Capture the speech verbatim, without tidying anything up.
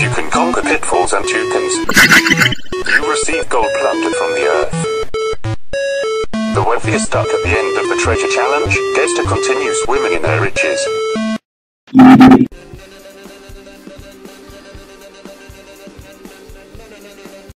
You can conquer pitfalls and toucans. You receive gold plundered from the earth. The wealthiest duck at the end of the treasure challenge gets to continue swimming in her riches.